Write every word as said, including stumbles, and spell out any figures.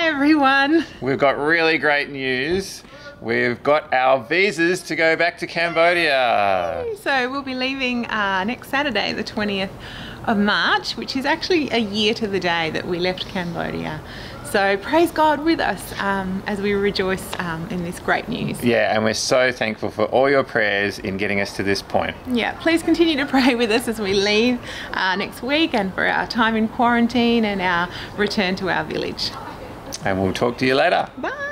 Hi everyone. We've got really great news. We've got our visas to go back to Cambodia. So we'll be leaving uh, next Saturday, the twentieth of March, which is actually a year to the day that we left Cambodia. So praise God with us um, as we rejoice um, in this great news. Yeah, and we're so thankful for all your prayers in getting us to this point. Yeah, please continue to pray with us as we leave uh, next week and for our time in quarantine and our return to our village. And we'll talk to you later. Bye.